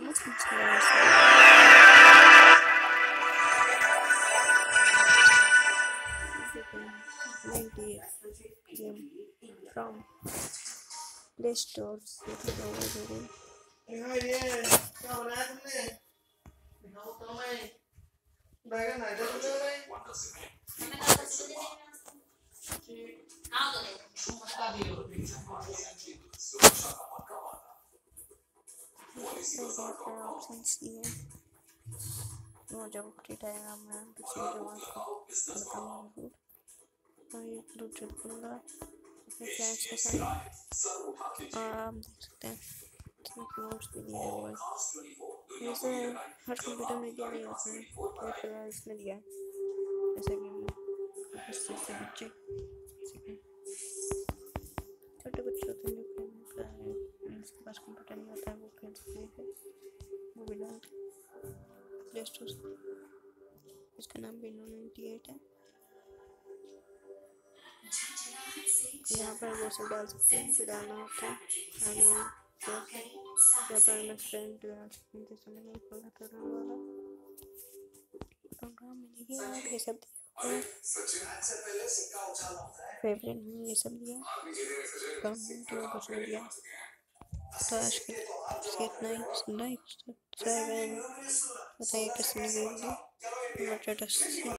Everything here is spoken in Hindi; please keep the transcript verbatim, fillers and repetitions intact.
must install ourselves. ninety game from Play Store से डाउनलोड हो गई। हाँ ये क्या बनाया तुमने? दिखाओ तो मैं बैगन है तो तुमने हमें का कुछ दे देना हाँ तो दे बता दियो ऑप्शंस दिए वो जब क्रिएट आएगा मैं दूसरी वीडियो आपको बताऊंगा तो ये ब्लूटूथ दूंगा अपने फ्रेंड्स के साथ और आप देख सकते हैं नोट्स भी दिया हुआ है जैसे हर कंप्यूटर में दिया नहीं होता है तो फिलहाल इसमें दिया है जैसे कि इससे से बच्चे छोटे बच्चे होते हैं जो जिनके पास कंप्यूटर नहीं होता है वो खेल सकते हैं वो भी डाल प्ले स्टोर से इसका नाम भी नाइन्टी एट है यहाँ पर वो सब डाल सकते हैं जो डालना होता है हमें तो यहाँ पर मैं फ्रेंड डाल सकते हैं जैसे मैंने खोला था नाम वाला प्रोग्राम में देखिए आप ये सब फेवरेट में ये सब दिया कमेंट में कुछ नहीं दिया तो आज के लिए इतना ही लाइक सब्सक्राइब बताइए कैसे लगी वीडियो।